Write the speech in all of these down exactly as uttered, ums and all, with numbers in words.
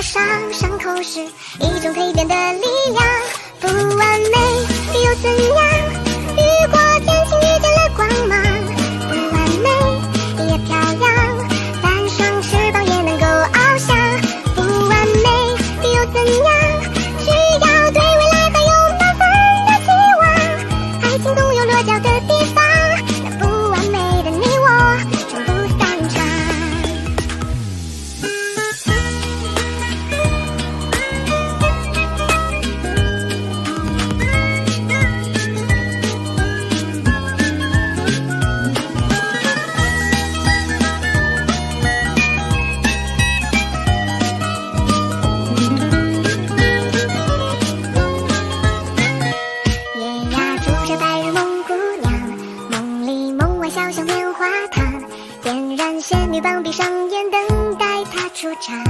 伤，伤口是一种蜕变的力量。不完美又怎样？雨过天晴遇见了光芒。不完美也漂亮，翻上翅膀也能够翱翔。不完美又怎样？只要对未来还有满分的期望，爱情总有落脚的地方。那不完美的你我，终不散场。夜呀住着白日梦姑娘，梦里梦外小巷棉花糖，点燃仙女棒，闭上眼等待她出场。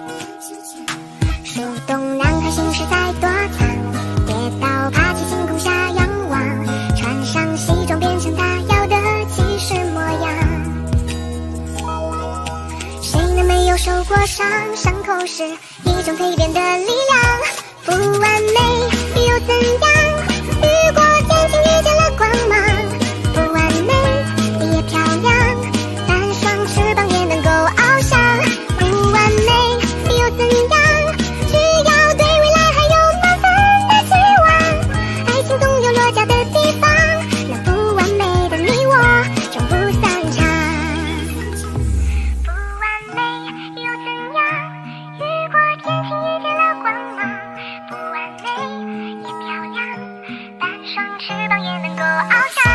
树洞男孩心事在躲藏，跌倒爬起星空下仰望，穿上西装变成他要的骑士模样。谁能没有受过伤？伤口是一种蜕变的力量。不完美又怎样？雨过天晴遇见了光芒。不完美也漂亮，翻上翅膀也能够翱翔。不完美又怎样？只要对未来还有满分的期望，爱情总有落脚的地方。那不完美的你我，终不散场。不完美又怎样？雨过天晴遇见了光芒。不完美也漂亮，翻上翅膀也能够翱翔。